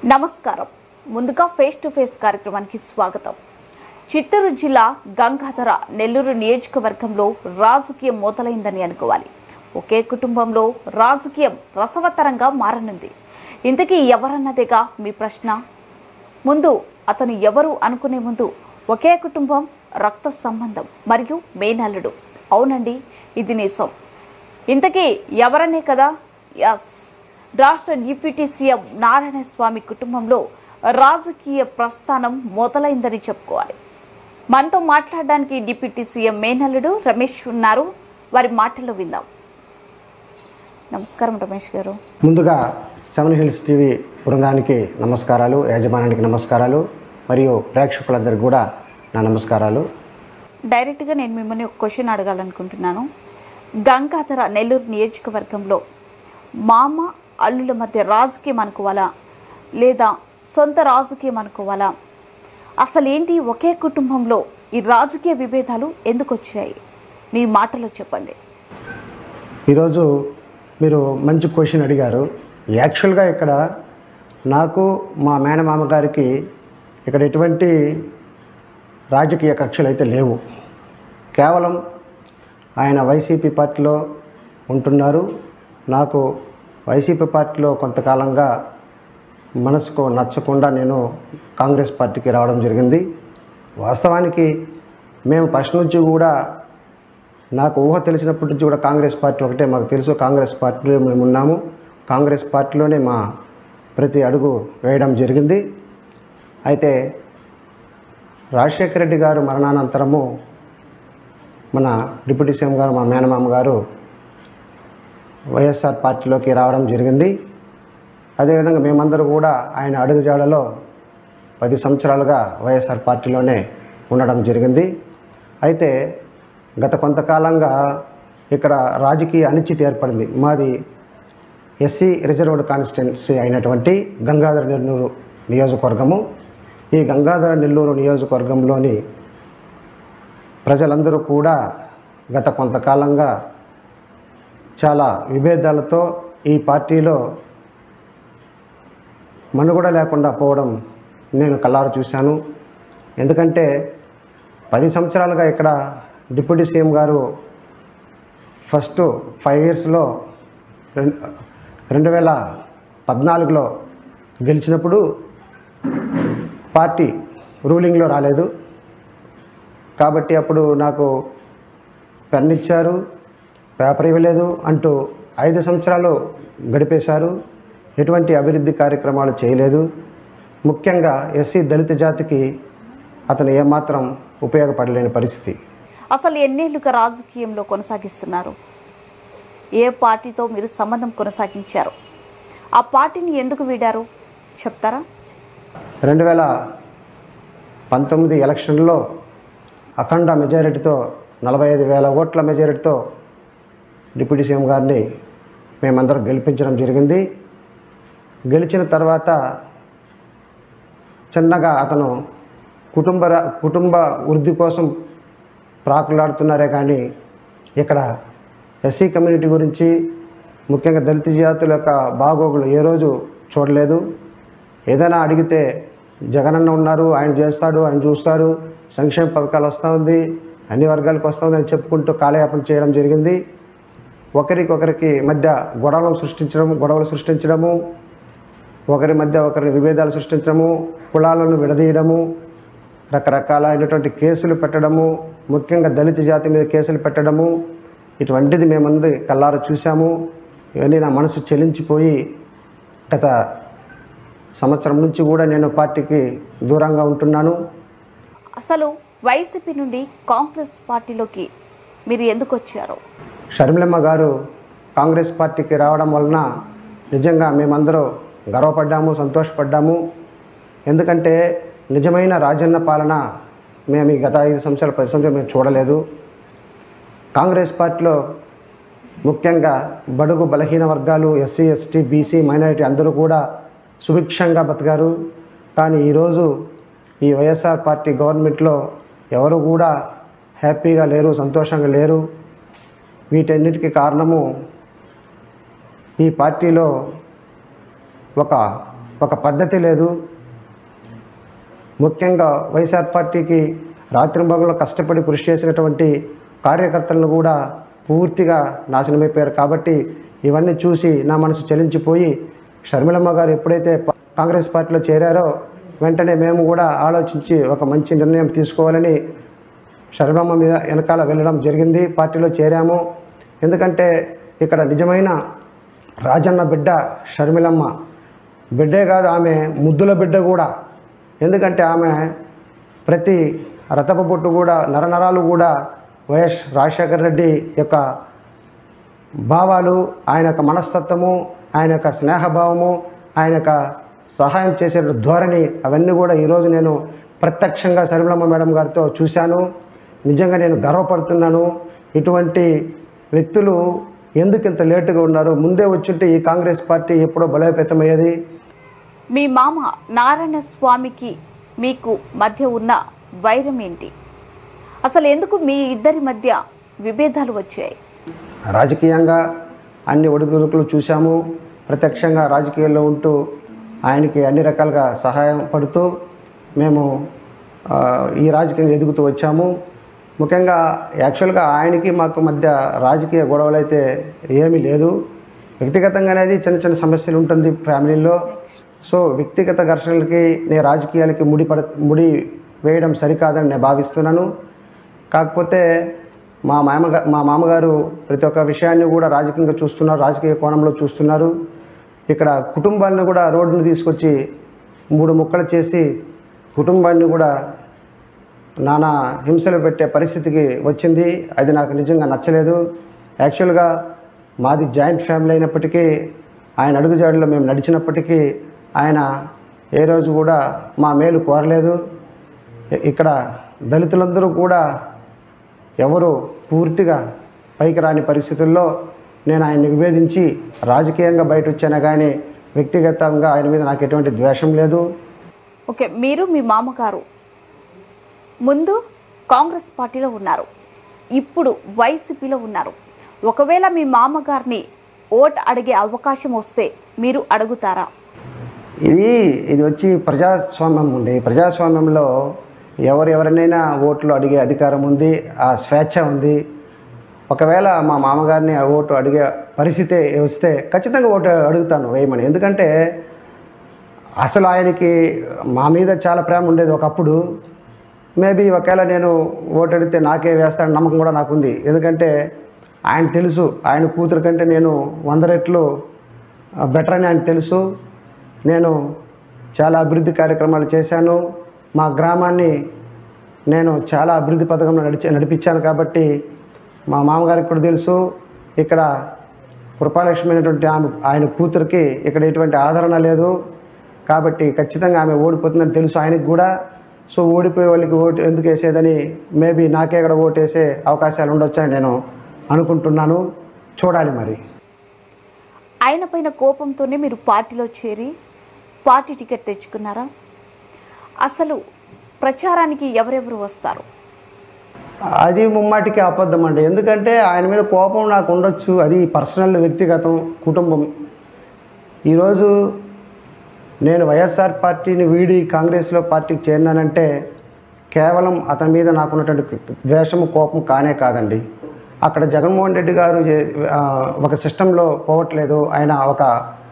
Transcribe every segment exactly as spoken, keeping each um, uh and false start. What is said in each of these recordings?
నమస్కారం. ముందుగా face to face కార్యక్రమానికి స్వాగతం. చిత్తూరు జిల్లా గంగాధర నెల్లూరు నియోజకవర్గంలో రాజకీయం మొదలైందని అనుకోవాలి. ఒకే కుటుంబంలో రాజకీయం రసవత్తరంగా మారనుంది. ఇంతకీ ఎవరన్నదేగా మీ ప్రశ్న. ముందు అతను ఎవరు అనుకునే ముందు ఒకే కుటుంబం, రక్త సంబంధం మరియు మేనల్లుడు. అవునండి, ఇది నిజం. ఇంతకీ ఎవరనే కదా? యస్, రాష్ట్ర డిప్యూటీ సీఎం నారాయణ స్వామి కుటుంబంలో రాజకీయ ప్రస్థానం మొదలైందని చెప్పుకోవాలి. మనతో మాట్లాడడానికి డిప్యూటీ సీఎం మేనల్లుడు రమేష్ ఉన్నారు. వారి మాటల్లో విందాం. నమస్కారం రమేష్ గారు. ముందుగా సెవెన్ హిల్స్ టీవీ బృందానికి నమస్కారాలు, యాజమాన్యానికి నమస్కారాలు మరియు ప్రేక్షకులందరికీ కూడా నా నమస్కారాలు. డైరెక్ట్గా నేను మిమ్మల్ని ఒక క్వశ్చన్ అడగాలనుకుంటున్నాను. గంగాధర నెల్లూరు నియోజకవర్గంలో మామ అల్లుల మధ్య రాజకీయం అనుకోవాలా లేదా సొంత రాజకీయం అనుకోవాలా? అసలు ఏంటి ఒకే కుటుంబంలో ఈ రాజకీయ విభేదాలు ఎందుకు వచ్చాయి? మీ మాటలో చెప్పండి. ఈరోజు మీరు మంచి క్వశ్చన్ అడిగారు. యాక్చువల్గా ఇక్కడ నాకు మా మేనమామ గారికి ఇక్కడ ఎటువంటి రాజకీయ కక్షలు అయితే లేవు. కేవలం ఆయన వైసీపీ పార్టీలో ఉంటున్నారు. నాకు వైసీపీ పార్టీలో కొంతకాలంగా మనసుకు నచ్చకుండా నేను కాంగ్రెస్ పార్టీకి రావడం జరిగింది. వాస్తవానికి మేము ఫస్ట్ నుంచి కూడా నాకు ఊహ తెలిసినప్పటి నుంచి కూడా కాంగ్రెస్ పార్టీ ఒకటే మాకు తెలుసు. కాంగ్రెస్ పార్టీలో మేము ఉన్నాము. కాంగ్రెస్ పార్టీలోనే మా ప్రతి అడుగు వేయడం జరిగింది. అయితే రాజశేఖర రెడ్డి గారు మరణానంతరము మన డిప్యూటీ సీఎం గారు మా మేనమామ గారు వైఎస్ఆర్ పార్టీలోకి రావడం జరిగింది. అదేవిధంగా మేమందరూ కూడా ఆయన అడుగుజాడలో పది సంవత్సరాలుగా వైఎస్ఆర్ పార్టీలోనే ఉండడం జరిగింది. అయితే గత కొంతకాలంగా ఇక్కడ రాజకీయ అనిశ్చితి ఏర్పడింది. మాది ఎస్సీ రిజర్వ్డ్ కాన్స్టిట్యున్సీ అయినటువంటి గంగాధర నెల్లూరు నియోజకవర్గము. ఈ గంగాధర నెల్లూరు నియోజకవర్గంలోని ప్రజలందరూ కూడా గత కొంతకాలంగా చాలా విభేదాలతో ఈ పార్టీలో మనుగడ లేకుండా పోవడం నేను కళ్ళారు చూశాను. ఎందుకంటే పది సంవత్సరాలుగా ఇక్కడ డిప్యూటీ సీఎం గారు ఫస్ట్ ఫైవ్ ఇయర్స్లో రెండు వేల పద్నాలుగులో గెలిచినప్పుడు పార్టీ రూలింగ్లో రాలేదు. కాబట్టి అప్పుడు నాకు పెన్ ఇచ్చారు, పేపర్ ఇవ్వలేదు అంటూ ఐదు సంవత్సరాలు గడిపేశారు. ఎటువంటి అభివృద్ధి కార్యక్రమాలు చేయలేదు. ముఖ్యంగా ఎస్సీ దళిత జాతికి అతను ఏమాత్రం ఉపయోగపడలేని పరిస్థితి. అసలు ఎన్నేళ్లుగా రాజకీయంలో కొనసాగిస్తున్నారు? ఏ పార్టీతో మీరు సంబంధం కొనసాగించారు? ఆ పార్టీని ఎందుకు వీడారు చెప్తారా? రెండు వేల పంతొమ్మిది ఎలక్షన్లో అఖండ మెజారిటీతో నలభై ఐదు వేల ఓట్ల మెజారిటీతో డిప్యూటీ సీఎం గారిని మేమందరం గెలిపించడం జరిగింది. గెలిచిన తర్వాత చిన్నగా అతను కుటుంబ కుటుంబ వృద్ధి కోసం ప్రాకులాడుతున్నారే కానీ ఇక్కడ ఎస్సీ కమ్యూనిటీ గురించి, ముఖ్యంగా దళిత జాతుల యొక్క బాగోగులు ఏ రోజు చూడలేదు. ఏదైనా అడిగితే జగనన్న ఉన్నారు, ఆయన చేస్తాడు, ఆయన చూస్తారు, సంక్షేమ పథకాలు వస్తూ ఉంది, అన్ని వర్గాలకు వస్తుంది అని చెప్పుకుంటూ కాలయాపన చేయడం జరిగింది. ఒకరికొకరికి మధ్య గొడవలు సృష్టించడము గొడవలు సృష్టించడము ఒకరి మధ్య ఒకరి విభేదాలు సృష్టించడము, కులాలను విడదీయడము, రకరకాలైనటువంటి కేసులు పెట్టడము, ముఖ్యంగా దళిత జాతి మీద కేసులు పెట్టడము, ఇటువంటిది మేమందరి కళ్ళారు చూసాము. ఇవన్నీ నా మనసు చెలించిపోయి గత సంవత్సరం నుంచి కూడా నేను పార్టీకి దూరంగా ఉంటున్నాను. అసలు వైసీపీ నుండి కాంగ్రెస్ పార్టీలోకి మీరు ఎందుకు వచ్చారు? షర్మిలమ్మ గారు కాంగ్రెస్ పార్టీకి రావడం వలన నిజంగా మేమందరూ గర్వపడ్డాము, సంతోషపడ్డాము. ఎందుకంటే నిజమైన రాజన్న పాలన మేము ఈ గత ఐదు సంవత్సరాలు పది సంవత్సరాలు మేము చూడలేదు. కాంగ్రెస్ పార్టీలో ముఖ్యంగా బడుగు బలహీన వర్గాలు, ఎస్సీ ఎస్టీ బీసీ మైనారిటీ అందరూ కూడా సుభిక్షంగా బతికారు. కానీ ఈరోజు ఈ వైఎస్ఆర్ పార్టీ గవర్నమెంట్లో ఎవరు కూడా హ్యాపీగా లేరు, సంతోషంగా లేరు. వీటన్నిటికీ కారణము ఈ పార్టీలో ఒక ఒక పద్ధతి లేదు. ముఖ్యంగా వైఎస్ఆర్ పార్టీకి రాత్రింబగళ్ళు కష్టపడి కృషి చేసినటువంటి కార్యకర్తలను కూడా పూర్తిగా నాశనమైపోయారు. కాబట్టి ఇవన్నీ చూసి నా మనసు చలించిపోయి షర్మిలమ్మ గారు ఎప్పుడైతే కాంగ్రెస్ పార్టీలో చేరారో వెంటనే మేము కూడా ఆలోచించి ఒక మంచి నిర్ణయం తీసుకోవాలని షర్మిలమ్మ మీద వెనకాల వెళ్ళడం జరిగింది. పార్టీలో చేరాము. ఎందుకంటే ఇక్కడ నిజమైన రాజన్న బిడ్డ షర్మిలమ్మ. బిడ్డే కాదు, ఆమె ముద్దుల బిడ్డ కూడా. ఎందుకంటే ఆమె ప్రతి రతప బొట్టు కూడా నరనరాలు కూడా వైఎస్ రాజశేఖర రెడ్డి యొక్క భావాలు, ఆయన యొక్క మనస్తత్వము, ఆయన యొక్క స్నేహభావము, ఆయన యొక్క సహాయం చేసే ధోరణి అవన్నీ కూడా ఈరోజు నేను ప్రత్యక్షంగా షర్మిలమ్మ మేడం గారితో చూశాను. నిజంగా నేను గర్వపడుతున్నాను. ఇటువంటి వ్యక్తులు ఎందుకు ఇంత లేటుగా ఉన్నారు? ముందే వచ్చుంటే ఈ కాంగ్రెస్ పార్టీ ఎప్పుడో బలోపేతమయ్యేది. మీ మామ నారాయణ స్వామికి మీకు మధ్య ఉన్న వైరం ఏంటి? అసలు ఎందుకు మీ ఇద్దరి మధ్య విభేదాలు వచ్చాయి? రాజకీయంగా అన్ని ఒడిదుడుకులు చూశాము. ప్రత్యక్షంగా రాజకీయాల్లో ఉంటూ ఆయనకి అన్ని రకాలుగా సహాయం పడుతూ మేము ఈ రాజకీయంగా ఎదుగుతూ వచ్చాము. ముఖ్యంగా యాక్చువల్గా ఆయనకి మాకు మధ్య రాజకీయ గొడవలు అయితే ఏమీ లేదు. వ్యక్తిగతంగా అనేది చిన్న చిన్న సమస్యలు ఉంటుంది ఫ్యామిలీలో. సో వ్యక్తిగత ఘర్షణలకి నేను రాజకీయాలకి ముడి పడ ముడి వేయడం సరికాదని నేను భావిస్తున్నాను. కాకపోతే మా మామ మా మామగారు ప్రతి ఒక్క విషయాన్ని కూడా రాజకీయంగా చూస్తున్నారు, రాజకీయ కోణంలో చూస్తున్నారు. ఇక్కడ కుటుంబాన్ని కూడా రోడ్డును తీసుకొచ్చి మూడు ముక్కలు చేసి కుటుంబాన్ని కూడా నానా హింసలు పెట్టే పరిస్థితికి వచ్చింది. అది నాకు నిజంగా నచ్చలేదు. యాక్చువల్గా మాది జాయింట్ ఫ్యామిలీ అయినప్పటికీ, ఆయన అడుగుజాడులో మేము నడిచినప్పటికీ ఆయన ఏ రోజు కూడా మా మేలు కోరలేదు. ఇక్కడ దళితులందరూ కూడా ఎవరు పూర్తిగా పైకి రాని పరిస్థితుల్లో నేను ఆయన్ని విభేదించి రాజకీయంగా బయట వచ్చాను, కానీ వ్యక్తిగతంగా ఆయన మీద నాకు ఎటువంటి ద్వేషం లేదు. ఓకే, మీరు మీ మామగారు ముందు కాంగ్రెస్ పార్టీలో ఉన్నారు, ఇప్పుడు వైసీపీలో ఉన్నారు. ఒకవేళ మీ మామగారిని ఓట్ అడిగే అవకాశం వస్తే మీరు అడుగుతారా? ఇది ఇది వచ్చి ప్రజాస్వామ్యం ఉంది. ప్రజాస్వామ్యంలో ఎవరు ఎవరినైనా ఓట్లు అడిగే అధికారం ఉంది, ఆ స్వేచ్ఛ ఉంది. ఒకవేళ మా మామగారిని ఓటు అడిగే పరిస్థితి వస్తే ఖచ్చితంగా ఓటు అడుగుతాను వేయమని. ఎందుకంటే అసలు ఆయనకి మా మీద చాలా ప్రేమ ఉండేది ఒకప్పుడు. మేబీ ఒకవేళ నేను ఓటు అడిగితే నాకే వేస్తాడని నమ్మకం కూడా నాకుంది. ఎందుకంటే ఆయన తెలుసు, ఆయన కూతురు కంటే నేను వంద రెట్లు బెటర్ అని ఆయన తెలుసు. నేను చాలా అభివృద్ధి కార్యక్రమాలు చేశాను. మా గ్రామాన్ని నేను చాలా అభివృద్ధి పథకంలో నడిచి నడిపించాను కాబట్టి మా మామగారికి కూడా తెలుసు. ఇక్కడ కృపాలక్ష్మి అనేటువంటి ఆమె ఆయన కూతురికి ఇక్కడ ఎటువంటి ఆదరణ లేదు. కాబట్టి ఖచ్చితంగా ఆమె ఓడిపోతుందని తెలుసు ఆయనకు కూడా. సో ఓడిపోయే వాళ్ళకి ఓటు ఎందుకు వేసేదని మేబీ నాకే ఇక్కడ ఓటు వేసే అవకాశాలు ఉండొచ్చని నేను అనుకుంటున్నాను. చూడాలి మరి. ఆయన పైన కోపంతోనే మీరు పార్టీలో చేరి పార్టీ టికెట్ తెచ్చుకున్నారా? అసలు ప్రచారానికి ఎవరెవరు వస్తారు? అది ముమ్మాటికి అబద్ధం అండి. ఎందుకంటే ఆయన మీద కోపం నాకు ఉండొచ్చు, అది పర్సనల్, వ్యక్తిగతం, కుటుంబం. ఈరోజు నేను వైఎస్ఆర్ పార్టీని వీడి కాంగ్రెస్లో పార్టీకి చేరినానంటే కేవలం అతని మీద నాకున్నటువంటి ద్వేషము, కోపం కానే కాదండి. అక్కడ జగన్మోహన్ రెడ్డి గారు ఒక సిస్టంలో పోవట్లేదు. ఆయన ఒక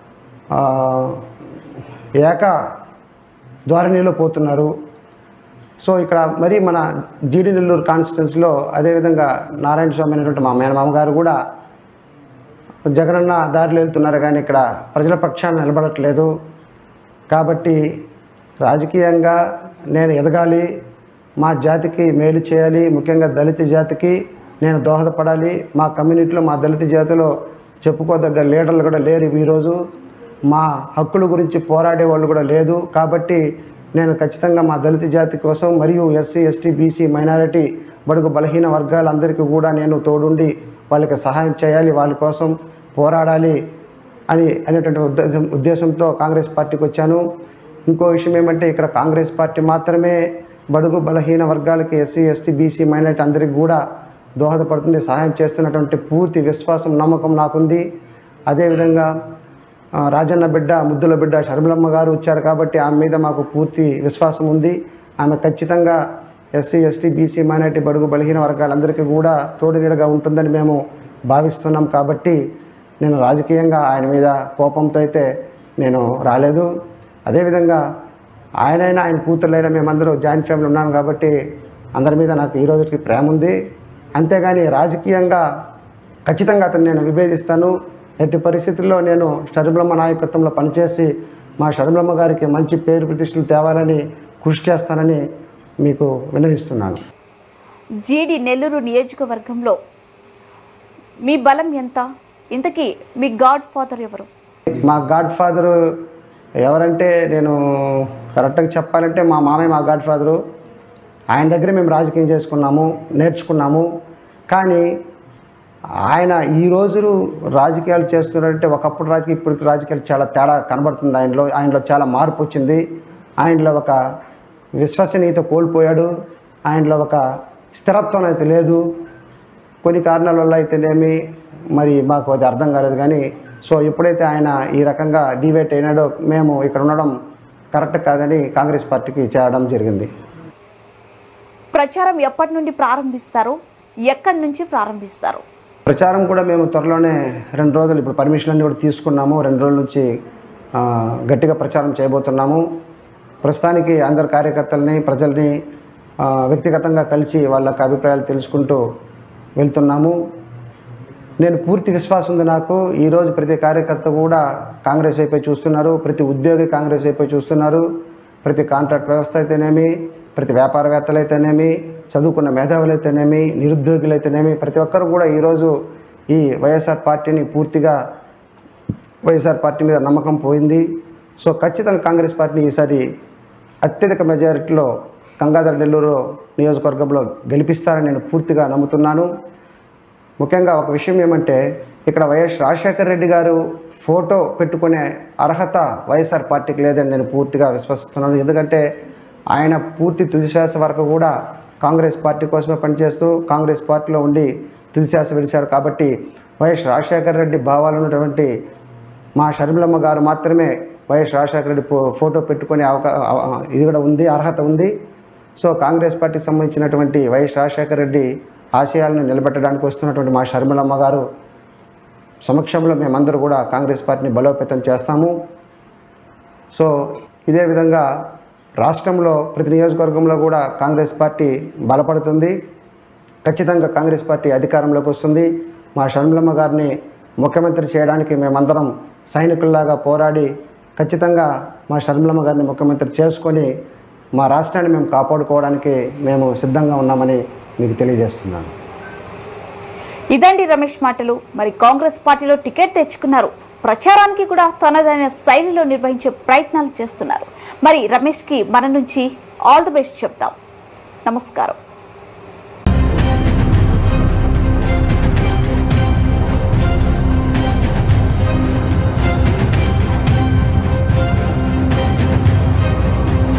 ఏక ధోరణిలో పోతున్నారు. సో ఇక్కడ మరి మన జీడి నెల్లూరు కాన్స్టిట్యున్సీలో అదేవిధంగా నారాయణ స్వామి అనేటువంటి మా మేనమామగారు కూడా జగనన్న దారిలో వెళ్తున్నారు, కానీ ఇక్కడ ప్రజల పక్షాన్ని నిలబడట్లేదు. కాబట్టి రాజకీయంగా నేను ఎదగాలి, మా జాతికి మేలు చేయాలి, ముఖ్యంగా దళిత జాతికి నేను దోహదపడాలి. మా కమ్యూనిటీలో, మా దళిత జాతిలో చెప్పుకోదగ్గ లీడర్లు కూడా లేరు ఈరోజు. మా హక్కుల గురించి పోరాడే వాళ్ళు కూడా లేదు. కాబట్టి నేను ఖచ్చితంగా మా దళిత జాతి కోసం మరియు ఎస్సీ ఎస్టీ బీసీ మైనారిటీ బడుగు బలహీన వర్గాలందరికీ కూడా నేను తోడుండి వాళ్ళకి సహాయం చేయాలి, వాళ్ళ కోసం పోరాడాలి అని అనేటువంటి ఉద్దేశం ఉద్దేశంతో కాంగ్రెస్ పార్టీకి వచ్చాను. ఇంకో విషయం ఏమంటే ఇక్కడ కాంగ్రెస్ పార్టీ మాత్రమే బడుగు బలహీన వర్గాలకి, ఎస్సీ ఎస్టీ బీసీ మైనారిటీ అందరికీ కూడా దోహదపడుతుంది, సహాయం చేస్తున్నటువంటి పూర్తి విశ్వాసం, నమ్మకం నాకుంది. అదేవిధంగా ఆ, రాజన్న బిడ్డ ముద్దుల బిడ్డ షర్మిలమ్మ గారు వచ్చారు కాబట్టి ఆమె మీద మాకు పూర్తి విశ్వాసం ఉంది. ఆమె ఖచ్చితంగా ఎస్సీ ఎస్టీ బీసీ మైనార్టీ బడుగు బలహీన వర్గాలందరికీ కూడా తోడునీడగా ఉంటుందని మేము భావిస్తున్నాం. కాబట్టి నేను రాజకీయంగా ఆయన మీద కోపంతో అయితే నేను రాలేదు. అదేవిధంగా ఆయనైనా ఆయన కూతుర్లైనా మేమందరూ జాయింట్ ఫ్యామిలీ ఉన్నాం కాబట్టి అందరి మీద నాకు ఈ రోజుకి ప్రేమ ఉంది. అంతేగాని రాజకీయంగా ఖచ్చితంగా అతను నేను విభేదిస్తాను. ఎట్టి పరిస్థితుల్లో నేను షర్మిలమ్మ నాయకత్వంలో పనిచేసి మా షర్మిలమ్మ గారికి మంచి పేరు ప్రతిష్టలు తేవాలని కృషి చేస్తానని మీకు విన్నవిస్తున్నాను. జీడి నెల్లూరు నియోజకవర్గంలో మీ బలం ఎంత? ఇంతకీ మీ గాడ్ ఫాదర్ ఎవరు? మా గాడ్ ఫాదరు ఎవరంటే నేను కరెక్ట్గా చెప్పాలంటే మా మామయ్య మా గాడ్ ఫాదరు. ఆయన దగ్గర మేము రాజకీయం చేసుకున్నాము, నేర్చుకున్నాము. కానీ ఆయన ఈ రోజులు రాజకీయాలు చేస్తున్నారంటే ఒకప్పుడు రాజకీయ ఇప్పటికి రాజకీయాలు చాలా తేడా కనబడుతుంది. ఆయనలో ఆయనలో చాలా మార్పు వచ్చింది. ఆయనలో ఒక విశ్వసనీయత కోల్పోయాడు. ఆయనలో ఒక స్థిరత్వం అయితే లేదు. కొన్ని కారణాల వల్ల అయితేనేమి మరి మాకు అది అర్థం కాలేదు. కానీ సో ఎప్పుడైతే ఆయన ఈ రకంగా డివేట్ అయినాడో మేము ఇక్కడ ఉండడం కరెక్ట్ కాదని కాంగ్రెస్ పార్టీకి చేరడం జరిగింది. ప్రచారం ఎప్పటి నుండి ప్రారంభిస్తారు? ఎక్కడి నుంచి ప్రారంభిస్తారు? ప్రచారం కూడా మేము త్వరలోనే రెండు రోజులు ఇప్పుడు పర్మిషన్ అన్ని కూడా తీసుకున్నాము. రెండు రోజుల నుంచి గట్టిగా ప్రచారం చేయబోతున్నాము. ప్రస్తుతానికి అందరు కార్యకర్తల్ని ప్రజల్ని వ్యక్తిగతంగా కలిసి వాళ్ళ అభిప్రాయాలు తెలుసుకుంటూ వెళ్తున్నాము. నేను పూర్తి విశ్వాసం ఉంది నాకు. ఈరోజు ప్రతి కార్యకర్త కూడా కాంగ్రెస్ వైపే చూస్తున్నారు. ప్రతి ఉద్యోగి కాంగ్రెస్ వైపే చూస్తున్నారు. ప్రతి కాంట్రాక్ట్ వ్యవస్థ అయితేనేమి, ప్రతి వ్యాపారవేత్తలు అయితేనేమి, చదువుకున్న మేధావులు అయితేనేమి, నిరుద్యోగులు అయితేనేమి, ప్రతి ఒక్కరు కూడా ఈరోజు ఈ వైఎస్ఆర్ పార్టీని పూర్తిగా వైఎస్ఆర్ పార్టీ మీద నమ్మకం పోయింది. సో ఖచ్చితంగా కాంగ్రెస్ పార్టీని ఈసారి అత్యధిక మెజారిటీలో గంగాధర నెల్లూరు నియోజకవర్గంలో గెలిపిస్తారని నేను పూర్తిగా నమ్ముతున్నాను. ముఖ్యంగా ఒక విషయం ఏమంటే ఇక్కడ వైఎస్ రాజశేఖర రెడ్డి గారు ఫోటో పెట్టుకునే అర్హత వైఎస్ఆర్ పార్టీకి లేదని నేను పూర్తిగా విశ్వసిస్తున్నాను. ఎందుకంటే ఆయన పూర్తి తుదిశ్వాస వరకు కూడా కాంగ్రెస్ పార్టీ కోసమే పనిచేస్తూ కాంగ్రెస్ పార్టీలో ఉండి తుదిశ్వాస విడిచారు. కాబట్టి వైఎస్ రాజశేఖర రెడ్డి భావాలు ఉన్నటువంటి మా షర్మిలమ్మ గారు మాత్రమే వైఎస్ రాజశేఖర రెడ్డి ఫోటో పెట్టుకునే అవకా ఇది కూడా ఉంది, అర్హత ఉంది. సో కాంగ్రెస్ పార్టీకి సంబంధించినటువంటి వైఎస్ రాజశేఖర రెడ్డి ఆశయాలను నిలబెట్టడానికి వస్తున్నటువంటి మా షర్మిలమ్మ గారు సమక్షంలో మేమందరూ కూడా కాంగ్రెస్ పార్టీని బలోపేతం చేస్తాము. సో ఇదే విధంగా రాష్ట్రంలో ప్రతి నియోజకవర్గంలో కూడా కాంగ్రెస్ పార్టీ బలపడుతుంది. ఖచ్చితంగా కాంగ్రెస్ పార్టీ అధికారంలోకి వస్తుంది. మా షర్మిలమ్మ గారిని ముఖ్యమంత్రి చేయడానికి మేమందరం సైనికుల్లాగా పోరాడి ఖచ్చితంగా మా షర్మిలమ్మ గారిని ముఖ్యమంత్రి చేసుకొని మా రాష్ట్రాన్ని మేము కాపాడుకోవడానికి మేము సిద్ధంగా ఉన్నామని మీకు తెలియజేస్తున్నాను. ఇదండి రమేష్ మాటలు. మరి కాంగ్రెస్ పార్టీలో టికెట్ తెచ్చుకున్నారు, ప్రచారానికి కూడా తనదైన శైలిలో నిర్వహించే ప్రయత్నాలు చేస్తున్నారు. మరి రమేష్కి మన నుంచి ఆల్ ది బెస్ట్ చెప్తాం. నమస్కారం.